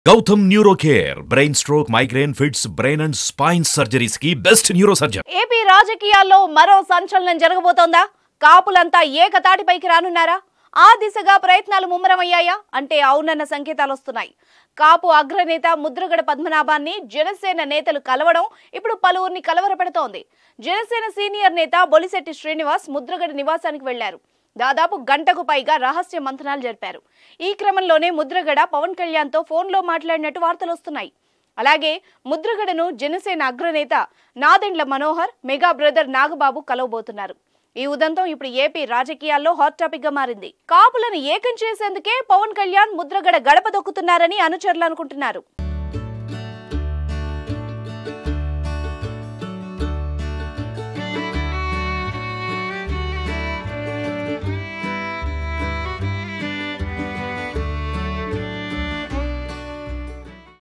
Gautam Neurocare, brain stroke, migraine, fits, brain and spine surgeries की best neurosurgeon. AP రాజకీయాల్లో మరో సంచలనం జరగబోతోందా? కాపులంతా ఏకతాటిపైకి రానున్నారా? ఆ దిశగా ప్రయత్నాలు ముమ్మరమయ్యాయా అంటే అవునన్న సంకేతాలు వస్తున్నాయి. కాపు అగ్రనేత ముద్రగడ పద్మనాభాన్ని జనసేన నేతలు కలవడం ఇప్పుడు పలువురిని కలవరపెడుతోంది. జనసేన సీనియర్ నేత బొలిశెట్టి శ్రీనివాస్ ముద్రగడ నివాసానికి వెళ్లారు. దాదాపు గంటకు పైగా రహస్య మంతనాలు జరిపారు. ఈ క్రమంలోనే ముద్రగడ పవన్ కళ్యాణ్తో ఫోన్లో మాట్లాడినట్టు వార్తలు వస్తున్నాయి. అలాగే ముద్రగడను జనసేన అగ్రనేత నాదెండ్ల మనోహర్, మెగా బ్రదర్ నాగబాబు కలవబోతున్నారు. ఈ ఉదంతం ఇప్పుడు ఏపీ రాజకీయాల్లో హాట్ టాపిక్ గా మారింది. కాపులను ఏకం చేసేందుకే పవన్ కళ్యాణ్ ముద్రగడ గడప దొక్కుతున్నారని అనుచరులు అనుకుంటున్నారు.